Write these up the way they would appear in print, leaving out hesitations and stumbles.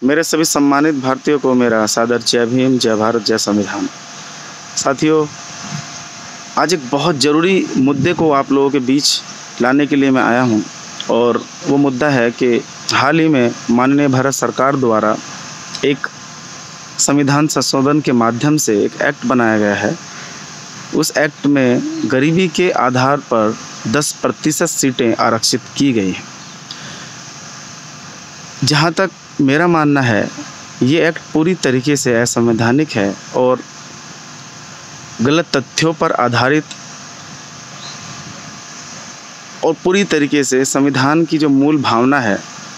मेरे सभी सम्मानित भारतीयों को मेरा सादर जय भीम, जय भारत, जय संविधान। साथियों, आज एक बहुत ज़रूरी मुद्दे को आप लोगों के बीच लाने के लिए मैं आया हूं और वो मुद्दा है कि हाल ही में माननीय भारत सरकार द्वारा एक संविधान संशोधन के माध्यम से एक एक्ट बनाया गया है। उस एक्ट में गरीबी के आधार पर 10% सीटें आरक्षित की गई हैं। जहाँ तक मेरा मानना है, ये एक्ट पूरी तरीके से असंवैधानिक है और गलत तथ्यों पर आधारित और पूरी तरीके से संविधान की जो मूल भावना है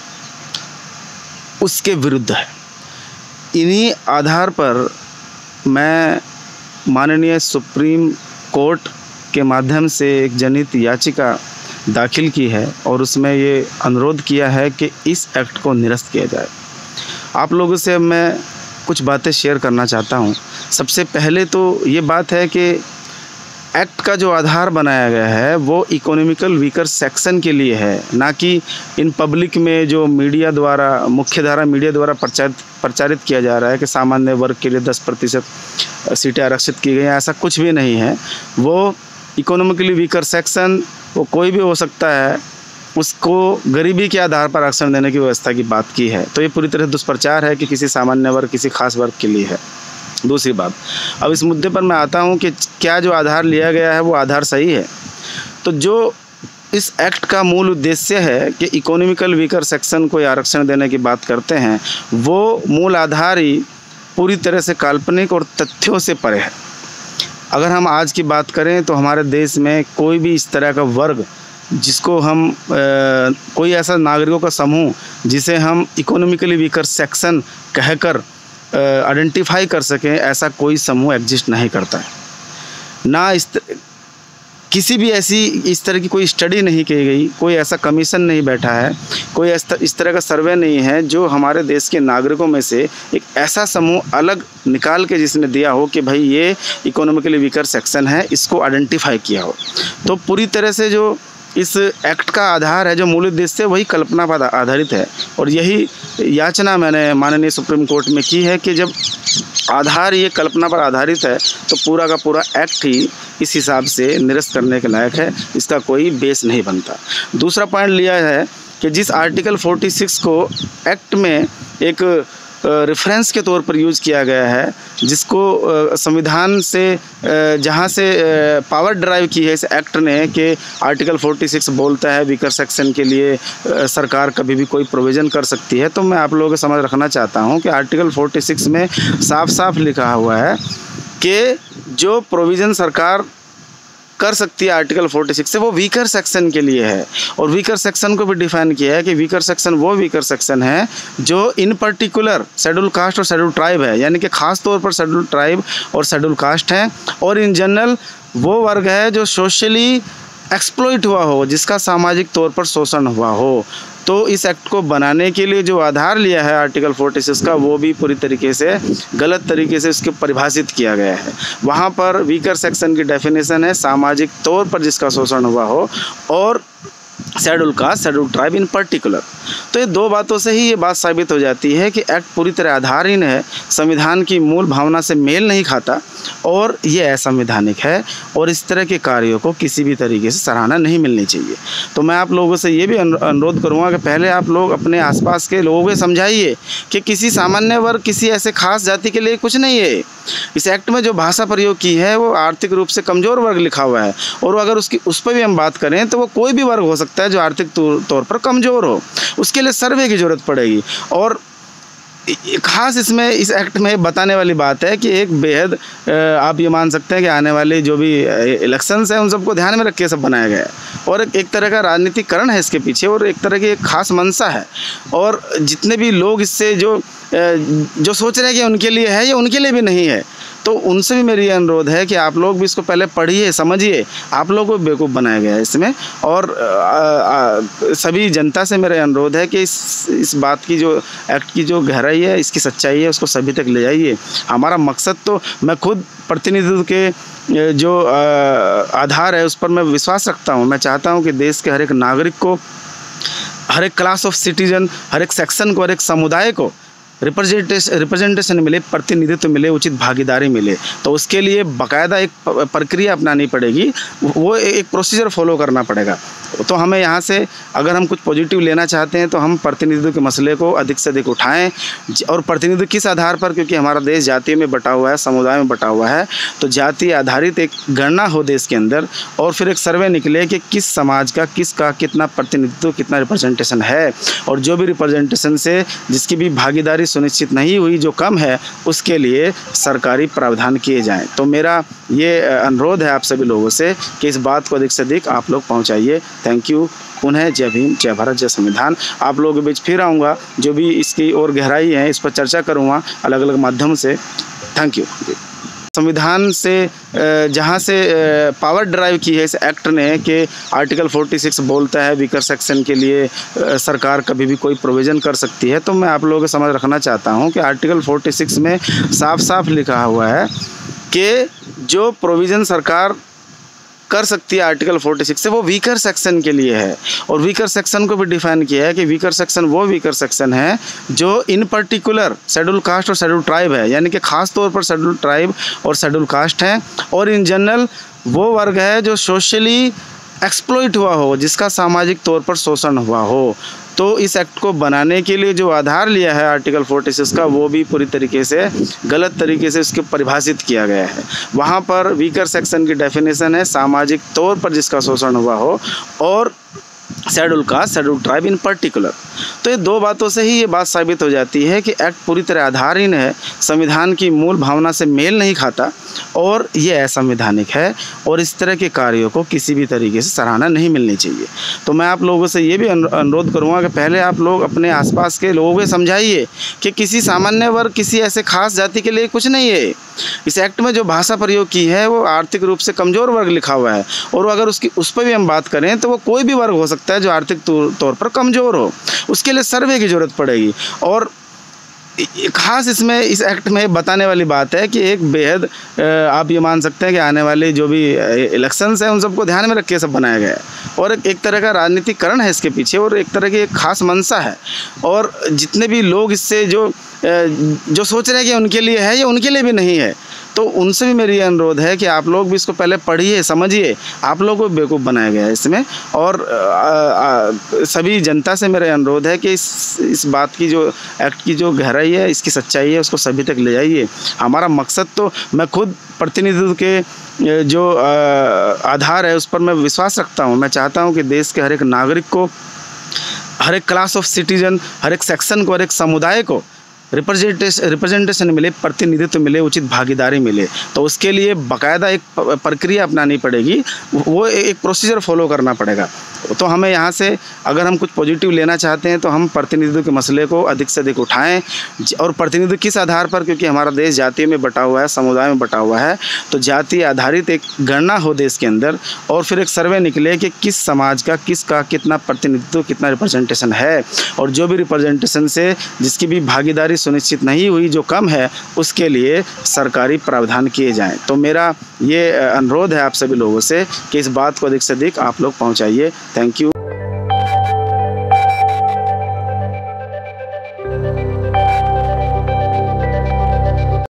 उसके विरुद्ध है। इन्हीं आधार पर मैं माननीय सुप्रीम कोर्ट के माध्यम से एक जनहित याचिका दाखिल की है और उसमें ये अनुरोध किया है कि इस एक्ट को निरस्त किया जाए। आप लोगों से मैं कुछ बातें शेयर करना चाहता हूँ। सबसे पहले तो ये बात है कि एक्ट का जो आधार बनाया गया है वो इकोनॉमिकल वीकर सेक्शन के लिए है, ना कि इन पब्लिक में जो मीडिया द्वारा, मुख्यधारा मीडिया द्वारा प्रचारित किया जा रहा है कि सामान्य वर्ग के लिए 10% सीटें आरक्षित की गई हैं। ऐसा कुछ भी नहीं है। वो इकोनॉमिकली वीकर सेक्शन वो कोई भी हो सकता है, उसको गरीबी के आधार पर आरक्षण देने की व्यवस्था की बात की है। तो ये पूरी तरह दुष्प्रचार है कि किसी सामान्य वर्ग, किसी खास वर्ग के लिए है। दूसरी बात, अब इस मुद्दे पर मैं आता हूँ कि क्या जो आधार लिया गया है वो आधार सही है। तो जो इस एक्ट का मूल उद्देश्य है कि इकोनॉमिकल वीकर सेक्शन को आरक्षण देने की बात करते हैं, वो मूल आधार ही पूरी तरह से काल्पनिक और तथ्यों से परे है। अगर हम आज की बात करें तो हमारे देश में कोई भी इस तरह का वर्ग जिसको हम कोई ऐसा नागरिकों का समूह जिसे हम इकोनॉमिकली वीकर सेक्शन कहकर आइडेंटिफाई कर सकें, ऐसा कोई समूह एग्जिस्ट नहीं करता है। ना किसी भी ऐसी इस तरह की कोई स्टडी नहीं की गई, कोई ऐसा कमीशन नहीं बैठा है, कोई इस तरह का सर्वे नहीं है जो हमारे देश के नागरिकों में से एक ऐसा समूह अलग निकाल के जिसने दिया हो कि भाई ये इकोनॉमिकली वीकर सेक्शन है, इसको आइडेंटिफाई किया हो। तो पूरी तरह से जो इस एक्ट का आधार है, जो मूल उद्देश्य है, वही कल्पना पर आधारित है। और यही याचना मैंने माननीय सुप्रीम कोर्ट में की है कि जब आधार ये कल्पना पर आधारित है तो पूरा का पूरा एक्ट ही इस हिसाब से निरस्त करने के लायक है, इसका कोई बेस नहीं बनता। दूसरा पॉइंट लिया है कि जिस आर्टिकल 46 को एक्ट में एक रेफरेंस के तौर पर यूज़ किया गया है, जिसको संविधान से जहाँ से पावर ड्राइव की है इस एक्ट ने कि आर्टिकल 46 बोलता है वीकर सेक्शन के लिए सरकार कभी भी कोई प्रोविज़न कर सकती है। तो मैं आप लोगों को समझ रखना चाहता हूँ कि आर्टिकल 46 में साफ साफ लिखा हुआ है कि जो प्रोविज़न सरकार कर सकती है आर्टिकल 46 से, वो वीकर सेक्शन के लिए है। और वीकर सेक्शन को भी डिफाइन किया है कि वीकर सेक्शन वो वीकर सेक्शन है जो इन पर्टिकुलर शेड्यूल कास्ट और शेड्यूल ट्राइब है, यानी कि खास तौर पर शेड्यूल ट्राइब और शेड्यूल कास्ट हैं। और इन जनरल वो वर्ग है जो सोशली एक्सप्लॉइट हुआ हो, जिसका सामाजिक तौर पर शोषण हुआ हो। तो इस एक्ट को बनाने के लिए जो आधार लिया है आर्टिकल 46 का, वो भी पूरी तरीके से गलत तरीके से उसके परिभाषित किया गया है। वहाँ पर वीकर सेक्शन की डेफिनेशन है सामाजिक तौर पर जिसका शोषण हुआ हो, और शेड्यूल कास्ट, शेड्यूल ट्राइब इन पर्टिकुलर। तो ये दो बातों से ही ये बात साबित हो जाती है कि एक्ट पूरी तरह आधारहीन है, संविधान की मूल भावना से मेल नहीं खाता और ये असंवैधानिक है। और इस तरह के कार्यों को किसी भी तरीके से सराहना नहीं मिलनी चाहिए। तो मैं आप लोगों से ये भी अनुरोध करूँगा कि पहले आप लोग अपने आसपास के लोगों को समझाइए कि किसी सामान्य वर्ग, किसी ऐसे खास जाति के लिए कुछ नहीं है। इस एक्ट में जो भाषा प्रयोग की है वो आर्थिक रूप से कमज़ोर वर्ग लिखा हुआ है, और अगर उस पर भी हम बात करें तो वो कोई भी वर्ग हो सकता है जो आर्थिक तौर पर कमज़ोर हो। उसके लिए सर्वे की ज़रूरत पड़ेगी। और खास इसमें इस एक्ट में बताने वाली बात है कि एक बेहद आप ये मान सकते हैं कि आने वाले जो भी इलेक्शंस हैं उन सबको ध्यान में रख के सब बनाया गया है। और एक तरह का राजनीतिकरण है इसके पीछे, और एक तरह की एक खास मंशा है। और जितने भी लोग इससे जो सोच रहे हैं कि उनके लिए है, ये उनके लिए भी नहीं है। तो उनसे भी मेरी अनुरोध है कि आप लोग भी इसको पहले पढ़िए, समझिए। आप लोगों को बेवकूफ़ बनाया गया है इसमें। और सभी जनता से मेरा अनुरोध है कि इस बात की, जो एक्ट की जो गहराई है, इसकी सच्चाई है, उसको सभी तक ले जाइए। हमारा मकसद तो, मैं खुद प्रतिनिधित्व के जो आधार है उस पर मैं विश्वास रखता हूँ। मैं चाहता हूँ कि देश के हर एक नागरिक को, हर एक क्लास ऑफ सिटीजन, हर एक सेक्शन को, हर एक समुदाय को रिप्रेजेंटेशन मिले, प्रतिनिधित्व मिले, उचित भागीदारी मिले। तो उसके लिए बाकायदा एक प्रक्रिया अपनानी पड़ेगी, वो एक प्रोसीजर फॉलो करना पड़ेगा। तो हमें यहाँ से अगर हम कुछ पॉजिटिव लेना चाहते हैं तो हम प्रतिनिधित्व के मसले को अधिक से अधिक उठाएं। और प्रतिनिधित्व किस आधार पर, क्योंकि हमारा देश जातियों में बटा हुआ है, समुदाय में बटा हुआ है, तो जाति आधारित एक गणना हो देश के अंदर और फिर एक सर्वे निकले कि किस समाज का किसका कितना प्रतिनिधित्व, कितना रिप्रेजेंटेशन है। और जो भी रिप्रेजेंटेशन से जिसकी भी भागीदारी सुनिश्चित नहीं हुई, जो कम है, उसके लिए सरकारी प्रावधान किए जाएं। तो मेरा ये अनुरोध है आप सभी लोगों से कि इस बात को अधिक से अधिक आप लोग पहुंचाइए। Thank you. पुनः जय भीम, जय भारत, जय संविधान। आप लोगों के बीच फिर आऊँगा, जो भी इसकी और गहराई है इस पर चर्चा करूँगा अलग अलग माध्यम से। Thank you. संविधान से जहाँ से पावर ड्राइव की है इस एक्ट ने कि आर्टिकल 46 बोलता है वीकर सेक्शन के लिए सरकार कभी भी कोई प्रोविज़न कर सकती है। तो मैं आप लोगों को समझ रखना चाहता हूँ कि आर्टिकल 46 में साफ साफ लिखा हुआ है कि जो प्रोविज़न सरकार कर सकती है आर्टिकल 46 से, वो वीकर सेक्शन के लिए है। और वीकर सेक्शन को भी डिफाइन किया है कि वीकर सेक्शन वो वीकर सेक्शन है जो इन पर्टिकुलर शेड्यूल कास्ट और शेड्यूल ट्राइब है, यानी कि ख़ास तौर पर शेड्यूल ट्राइब और शेड्यूल कास्ट है। और इन जनरल वो वर्ग है जो सोशली एक्सप्लॉइट हुआ हो, जिसका सामाजिक तौर पर शोषण हुआ हो। तो इस एक्ट को बनाने के लिए जो आधार लिया है आर्टिकल 46 का, वो भी पूरी तरीके से गलत तरीके से उसको परिभाषित किया गया है। वहाँ पर वीकर सेक्शन की डेफिनेशन है सामाजिक तौर पर जिसका शोषण हुआ हो, और शेड्यूल कास्ट, शेड्यूल ट्राइब इन पर्टिकुलर। तो ये दो बातों से ही ये बात साबित हो जाती है कि एक्ट पूरी तरह आधारहीन है, संविधान की मूल भावना से मेल नहीं खाता और ये असंवैधानिक है। और इस तरह के कार्यों को किसी भी तरीके से सराहना नहीं मिलनी चाहिए। तो मैं आप लोगों से ये भी अनुरोध करूँगा कि पहले आप लोग अपने आसपास के लोगों को समझाइए कि किसी सामान्य वर्ग, किसी ऐसे खास जाति के लिए कुछ नहीं है। इस एक्ट में जो भाषा प्रयोग की है वो आर्थिक रूप से कमज़ोर वर्ग लिखा हुआ है, और अगर उस पर भी हम बात करें तो वो कोई भी वर्ग हो सकता है जो आर्थिक तौर पर कमज़ोर हो। उसके लिए सर्वे की ज़रूरत पड़ेगी। और खास इसमें इस एक्ट में बताने वाली बात है कि एक बेहद आप ये मान सकते हैं कि आने वाले जो भी इलेक्शंस हैं उन सबको ध्यान में रख के सब बनाया गया है। और एक तरह का राजनीतिकरण है इसके पीछे, और एक तरह की एक खास मंशा है। और जितने भी लोग इससे जो सोच रहे हैं कि उनके लिए है, ये उनके लिए भी नहीं है। तो उनसे भी मेरी अनुरोध है कि आप लोग भी इसको पहले पढ़िए, समझिए। आप लोगों को बेवकूफ़ बनाया गया है इसमें। और सभी जनता से मेरा अनुरोध है कि इस बात की, जो एक्ट की जो गहराई है, इसकी सच्चाई है, उसको सभी तक ले जाइए। हमारा मकसद तो, मैं खुद प्रतिनिधित्व के जो आधार है उस पर मैं विश्वास रखता हूँ। मैं चाहता हूँ कि देश के हर एक नागरिक को, हर एक क्लास ऑफ सिटीजन, हर एक सेक्शन को, हर एक समुदाय को रिप्रेजेंटेशन मिले, प्रतिनिधित्व मिले, उचित भागीदारी मिले। तो उसके लिए बाकायदा एक प्रक्रिया अपनानी पड़ेगी, वो एक प्रोसीजर फॉलो करना पड़ेगा। तो हमें यहाँ से अगर हम कुछ पॉजिटिव लेना चाहते हैं तो हम प्रतिनिधित्व के मसले को अधिक से अधिक उठाएं। और प्रतिनिधित्व किस आधार पर, क्योंकि हमारा देश जातियों में बटा हुआ है, समुदाय में बटा हुआ है, तो जाति आधारित एक गणना हो देश के अंदर और फिर एक सर्वे निकले कि किस समाज का किसका कितना प्रतिनिधित्व, कितना रिप्रेजेंटेशन है। और जो भी रिप्रेजेंटेशन से जिसकी भी भागीदारी सुनिश्चित नहीं हुई, जो कम है, उसके लिए सरकारी प्रावधान किए जाएँ। तो मेरा ये अनुरोध है आप सभी लोगों से कि इस बात को अधिक से अधिक आप लोग पहुँचाइए। Thank you.